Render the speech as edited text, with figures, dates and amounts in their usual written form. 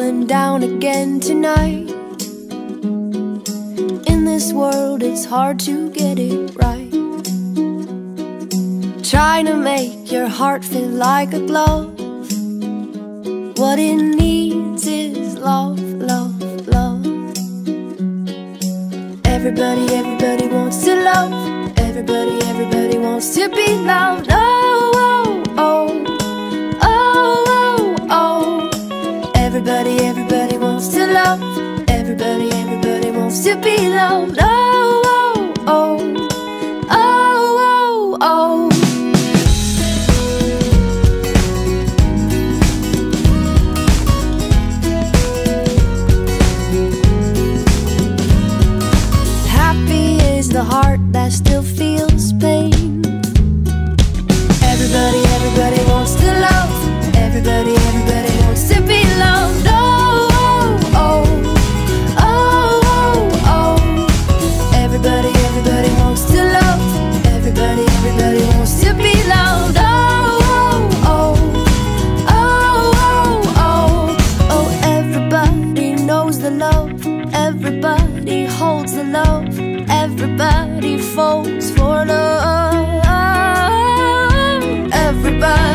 falling down again tonight. In this world it's hard to get it right. Trying to make your heart feel like a glove. What it needs is love, love, love. Everybody, everybody wants to love. Everybody, everybody wants to be loved. Oh, oh, oh, oh, oh, oh. Everybody, everybody wants to love. Everybody, everybody wants to be loved. Oh, oh, oh, oh, oh, oh. The heart that still feels pain. Everybody, everybody wants to love. Everybody, everybody wants to be loved. Oh, oh, oh, oh, oh. Everybody, everybody wants to love. Everybody, everybody wants to be loved. Oh, oh, oh, oh, oh, oh, oh. Everybody knows the love. Everybody holds the love. Everybody falls for love. Everybody